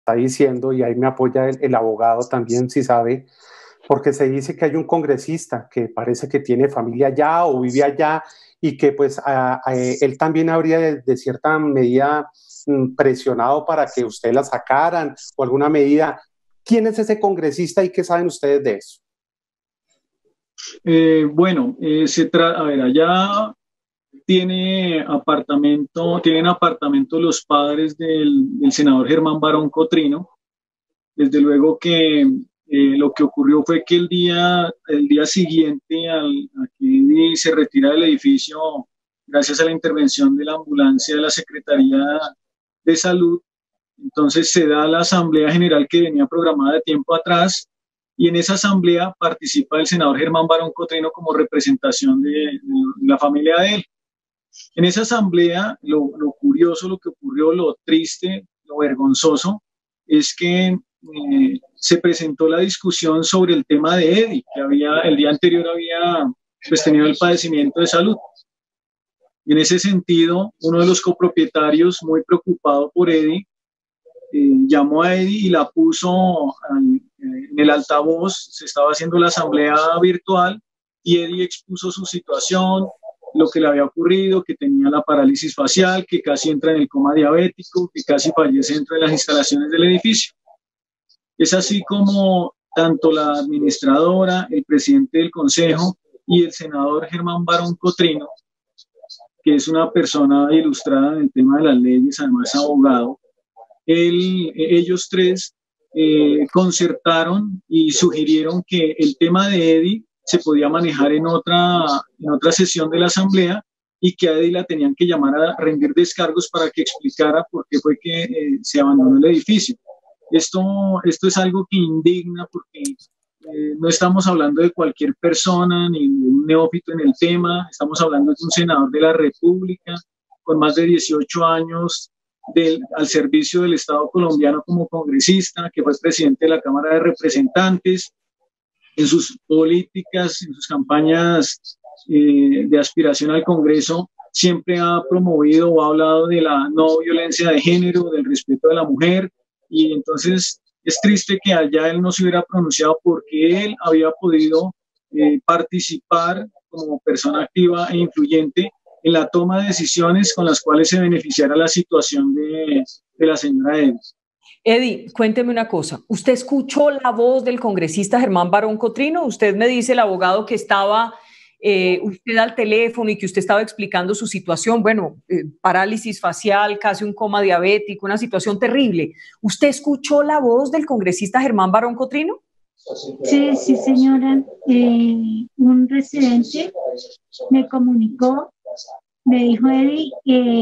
está diciendo, y ahí me apoya el abogado también, si sabe, porque se dice que hay un congresista que parece que tiene familia allá o vive allá y que pues él también habría de cierta medida presionado para que usted la sacaran o alguna medida. ¿Quién es ese congresista y qué saben ustedes de eso? Bueno, a ver, allá tienen apartamento los padres del senador Germán Barón Cotrino. Desde luego que lo que ocurrió fue que el día siguiente a que se retira del edificio, gracias a la intervención de la ambulancia de la Secretaría de Salud, entonces se da la asamblea general que venía programada de tiempo atrás, y en esa asamblea participa el senador Germán Barón Cotrino como representación de la familia de él. En esa asamblea, lo curioso, lo que ocurrió, lo triste, lo vergonzoso, es que se presentó la discusión sobre el tema de Eddie, que el día anterior había pues, tenido el padecimiento de salud. Y en ese sentido, uno de los copropietarios, muy preocupado por Eddie, llamó a Eddie y la puso en el altavoz. Se estaba haciendo la asamblea virtual y Eddie expuso su situación, lo que le había ocurrido, que tenía la parálisis facial, que casi entra en el coma diabético, que casi fallece dentro de las instalaciones del edificio. Es así como tanto la administradora, el presidente del consejo y el senador Germán Barón Cotrino, que es una persona ilustrada en el tema de las leyes, además abogado, ellos tres concertaron y sugirieron que el tema de Eddie se podía manejar en otra sesión de la asamblea y que a Eddie la tenían que llamar a rendir descargos para que explicara por qué fue que se abandonó el edificio. Esto es algo que indigna porque no estamos hablando de cualquier persona ni de un neófito en el tema, estamos hablando de un senador de la República con más de 18 años al servicio del Estado colombiano como congresista, que fue presidente de la Cámara de Representantes. En sus políticas, en sus campañas de aspiración al Congreso, siempre ha promovido o ha hablado de la no violencia de género, del respeto de la mujer, y entonces es triste que allá él no se hubiera pronunciado porque él había podido participar como persona activa e influyente en la toma de decisiones con las cuales se beneficiara la situación de la señora Eddie. Eddie, cuénteme una cosa. ¿Usted escuchó la voz del congresista Germán Barón Cotrino? Usted me dice, el abogado, que estaba usted al teléfono y que usted estaba explicando su situación. Bueno, parálisis facial, casi un coma diabético, una situación terrible. ¿Usted escuchó la voz del congresista Germán Barón Cotrino? Sí, sí, señora. Un residente me comunicó, me dijo, Eddie,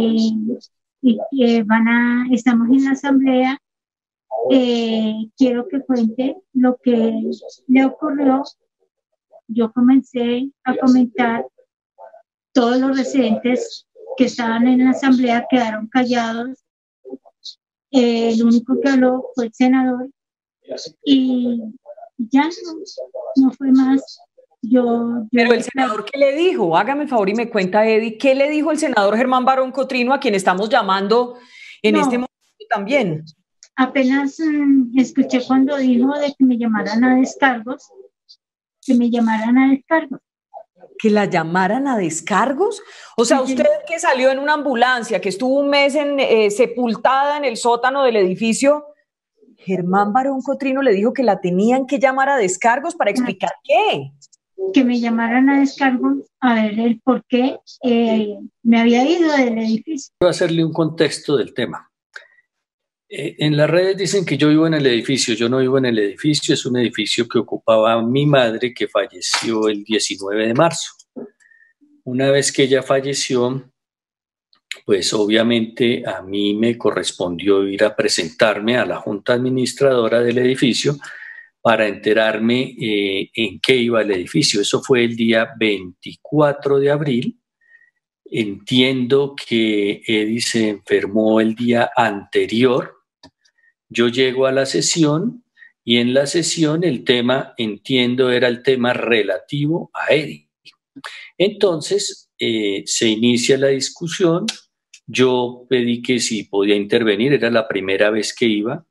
estamos en la asamblea, quiero que cuente lo que le ocurrió. Yo comencé a comentar, todos los residentes que estaban en la asamblea quedaron callados, el único que habló fue el senador y ya no fue más. Pero el senador, ¿qué le dijo? Hágame el favor y me cuenta, Eddie, ¿qué le dijo el senador Germán Barón Cotrino, a quien estamos llamando en este momento también? Apenas escuché cuando dijo de que me llamaran a descargos, que me llamaran a descargos. ¿Que la llamaran a descargos? O sea, usted que salió en una ambulancia, que estuvo un mes sepultada en el sótano del edificio, Germán Barón Cotrino le dijo que la tenían que llamar a descargos para explicar qué. Que me llamaran a descargos a ver el por qué me había ido del edificio. Voy a hacerle un contexto del tema. En las redes dicen que yo vivo en el edificio. Yo no vivo en el edificio, es un edificio que ocupaba mi madre, que falleció el 19 de marzo. Una vez que ella falleció, pues obviamente a mí me correspondió ir a presentarme a la junta administradora del edificio para enterarme en qué iba el edificio. Eso fue el día 24 de abril. Entiendo que Eddie se enfermó el día anterior. Yo llego a la sesión y en la sesión el tema, entiendo, era el tema relativo a Eddie. Entonces se inicia la discusión. Yo pedí que si podía intervenir, era la primera vez que iba.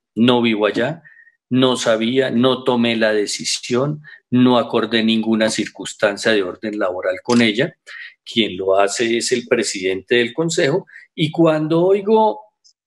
no vivo allá, no sabía, no tomé la decisión, no acordé ninguna circunstancia de orden laboral con ella. Quien lo hace es el presidente del consejo, y cuando oigo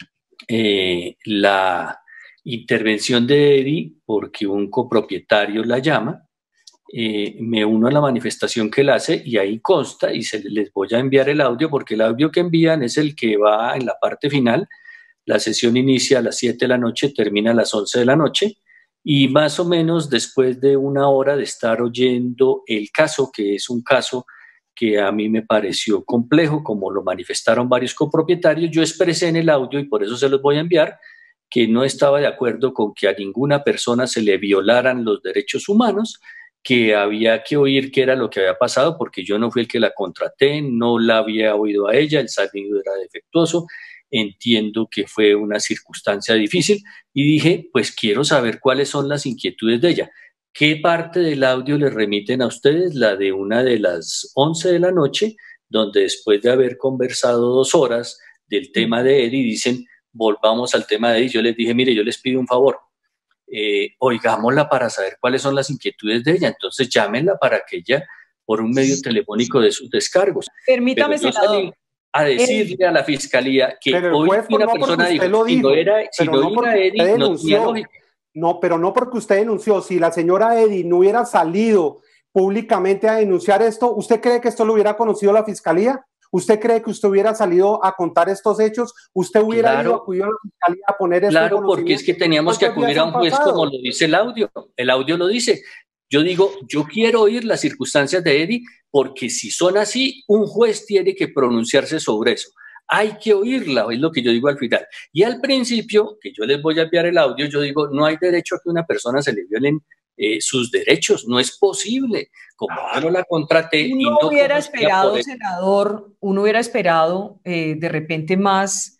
la intervención de Eddie, porque un copropietario la llama, me uno a la manifestación que él hace y ahí consta, y les voy a enviar el audio, porque el audio que envían es el que va en la parte final. La sesión inicia a las 7 de la noche, termina a las 11 de la noche, y más o menos después de una hora de estar oyendo el caso, que es un caso que a mí me pareció complejo, como lo manifestaron varios copropietarios, yo expresé en el audio, y por eso se los voy a enviar, que no estaba de acuerdo con que a ninguna persona se le violaran los derechos humanos, que había que oír qué era lo que había pasado, porque yo no fui el que la contraté, no la había oído a ella, el sonido era defectuoso, entiendo que fue una circunstancia difícil, y dije, pues quiero saber cuáles son las inquietudes de ella. ¿Qué parte del audio les remiten a ustedes? La de una de las 11 de la noche, donde después de haber conversado 2 horas del tema de Eddie, dicen, volvamos al tema de Eddie. Yo les dije, mire, yo les pido un favor, oigámosla para saber cuáles son las inquietudes de ella, entonces llámenla para que ella, por un medio telefónico, de sus descargos. Permítame, senador. A decirle a la fiscalía que hoy una persona dijo, si no era Eddie, no tenía lógica. No, pero no porque usted denunció. Si la señora Eddie no hubiera salido públicamente a denunciar esto, ¿usted cree que esto lo hubiera conocido la fiscalía? ¿Usted cree que usted hubiera salido a contar estos hechos? ¿Usted hubiera ido a acudir a la fiscalía a poner esto? Claro, porque es que teníamos que acudir a un juez, como lo dice el audio. El audio lo dice. Yo digo, yo quiero oír las circunstancias de Eddie, porque si son así, un juez tiene que pronunciarse sobre eso. Hay que oírla, es lo que yo digo al final. Y al principio, que yo les voy a enviar el audio, yo digo, no hay derecho a que una persona se le violen sus derechos, no es posible. Como yo no la contraté. Uno hubiera esperado, senador, uno hubiera esperado de repente más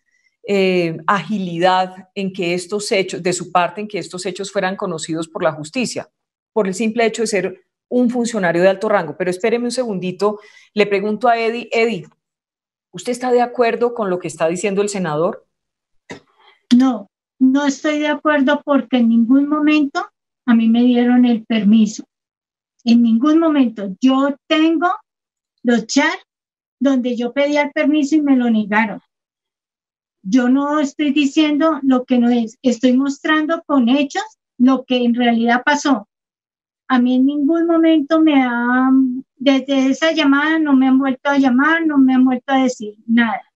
agilidad en que estos hechos, de su parte, en que estos hechos fueran conocidos por la justicia, por el simple hecho de ser un funcionario de alto rango. Pero espéreme un segundito, le pregunto a Eddie, ¿usted está de acuerdo con lo que está diciendo el senador? No, no estoy de acuerdo, porque en ningún momento a mí me dieron el permiso. En ningún momento. Yo tengo los chats donde yo pedí el permiso y me lo negaron. Yo no estoy diciendo lo que no es, estoy mostrando con hechos lo que en realidad pasó. A mí en ningún momento desde esa llamada no me han vuelto a llamar, no me han vuelto a decir nada.